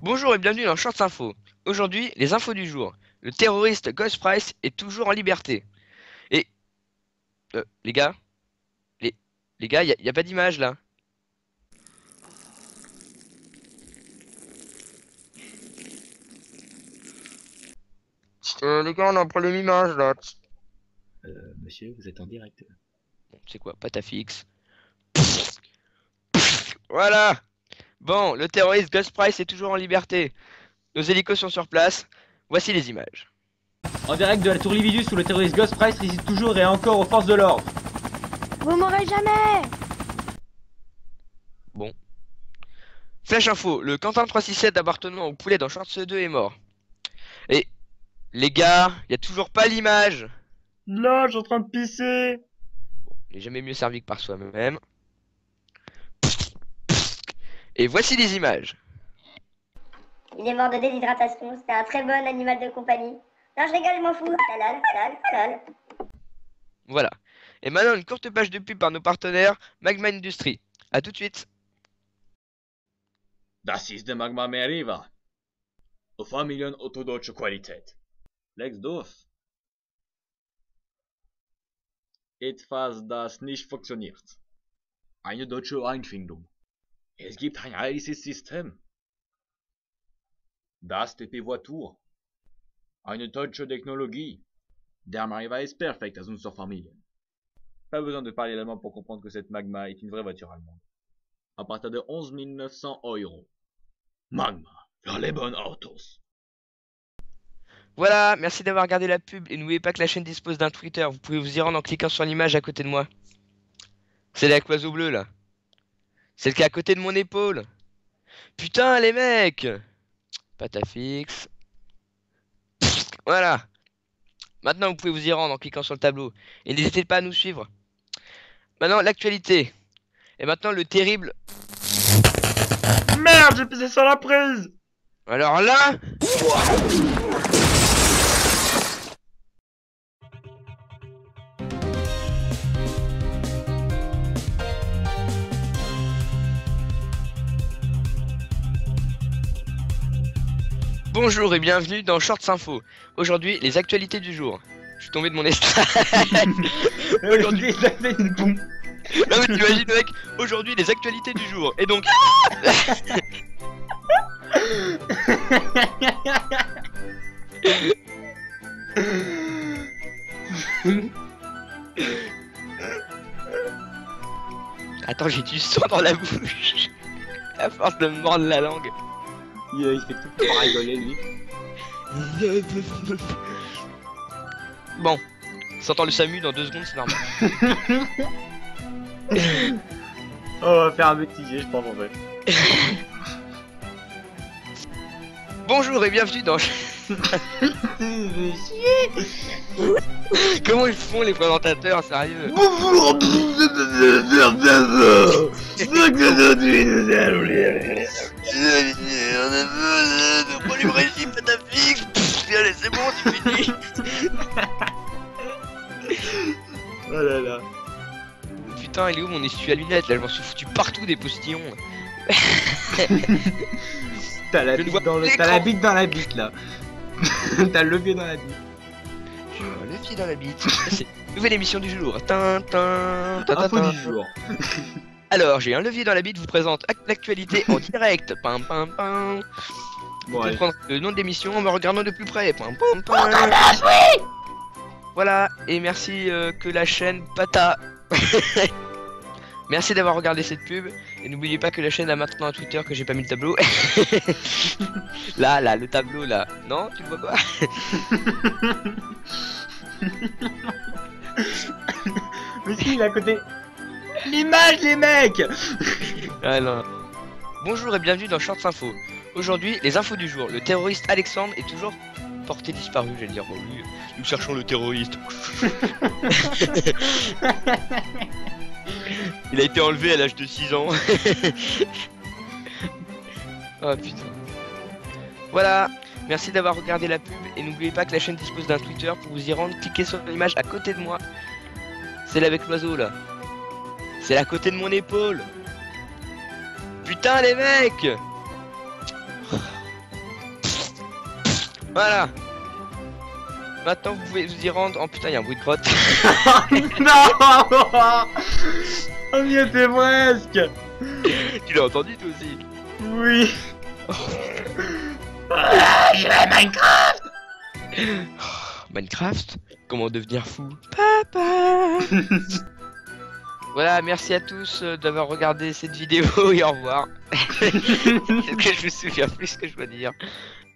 Bonjour et bienvenue dans Shorts Info. Aujourd'hui, les infos du jour. Le terroriste Ghost Price est toujours en liberté. Et, les gars, les, les gars, y a pas d'image là. Les gars, on a un problème image là. Monsieur, vous êtes en direct. Bon, c'est quoi, patafix. Voilà. Bon, le terroriste Ghost Price est toujours en liberté. Nos hélicos sont sur place. Voici les images. En direct de la tour Lividus où le terroriste Ghost Price résiste toujours et encore aux forces de l'ordre. Vous m'aurez jamais. Bon. Flash info, le Quentin 367 appartenant au poulet dans Shorts 2 est mort. Et, les gars, y a toujours pas l'image. Là, je suis en train de pisser. Il n'est jamais mieux servi que par soi-même. Et voici les images. Il est mort de déshydratation, c'était un très bon animal de compagnie. Non, je rigole, je m'en fous. Talal, talal, talal. Voilà. Et maintenant, une courte page de pub par nos partenaires Magma Industries. A tout de suite. Das ist der Magma Meriva. Familien orthodoxe Qualität. Lex durch. Etwas, das nicht funktioniert. Eine deutsche Einfindung. Es gibt ein heißes System. Das TP Voiture. Eine deutsche Technologie. Der Meriva ist perfekt aus unserer Familie. Pas besoin de parler allemand pour comprendre que cette Magma est une vraie voiture allemande. À partir de 11 900 €. Magma, für les bons autos. Voilà, merci d'avoir regardé la pub. Et n'oubliez pas que la chaîne dispose d'un Twitter. Vous pouvez vous y rendre en cliquant sur l'image à côté de moi. C'est avec l'oiseau bleu là. Celle qui est à côté de mon épaule. Putain, les mecs. Patafix. Voilà. Maintenant, vous pouvez vous y rendre en cliquant sur le tableau. Et n'hésitez pas à nous suivre. Maintenant, l'actualité. Et maintenant, le terrible. Merde, j'ai pissé sur la prise. Alors là. Bonjour et bienvenue dans Shorts Info. Aujourd'hui, les actualités du jour. Je suis tombé de mon estrade. Aujourd'hui, ça fait une pompe. Non mais t'imagines mec, aujourd'hui les actualités du jour. Et donc... Attends, j'ai du sang dans la bouche. À force de me mordre la langue. Il fait tout pour rigoler, lui. Bon, s'entend le SAMU dans 2 secondes, c'est normal. On va faire un bêtisier, je pense, en fait. Bonjour et bienvenue dans... Comment ils font les présentateurs, sérieux? Bonjour. Prends du régime, patafix. Allez, c'est bon, c'est fini. Oh là là. Putain, il est où mon essuie à lunettes là? Je m'en suis foutu partout des postillons. T'as la Je ne bite vois dans plus le... T'as la l'écran. bite dans la bite, là. T'as le levier dans la bite. Je vois le pied dans la bite. C'est une nouvelle émission du jour. Tintin, Info du jour. Alors, j'ai un levier dans la bite, vous présente l'actualité en direct. Pam pam pam. Bon, Vous allez. comprendre le nom de l'émission en me regardant de plus près. Pam pam pam. Voilà, et merci que la chaîne Pata. Merci d'avoir regardé cette pub. Et n'oubliez pas que la chaîne a maintenant un Twitter que j'ai pas mis le tableau. Là, le tableau là. Non, tu le vois quoi? Mais si, il est à côté. L'image, les mecs. Ah non. Bonjour et bienvenue dans Shorts Info. Aujourd'hui, les infos du jour. Le terroriste Alexandre est toujours porté disparu, j'allais dire. Bon, lui, nous cherchons le terroriste. Il a été enlevé à l'âge de 6 ans. Oh putain. Voilà. Merci d'avoir regardé la pub. Et n'oubliez pas que la chaîne dispose d'un Twitter. Pour vous y rendre, cliquez sur l'image à côté de moi. Celle avec l'oiseau là. C'est à côté de mon épaule. Putain les mecs. Voilà. Maintenant vous pouvez vous y rendre. Oh putain, il y a un bruit de grotte. Non. On y était presque. Tu l'as entendu toi aussi? Oui. Ah, je vais Minecraft. Minecraft? Comment devenir fou? Papa. Voilà, merci à tous d'avoir regardé cette vidéo et au revoir. C'est que je me souviens plus ce que je dois dire.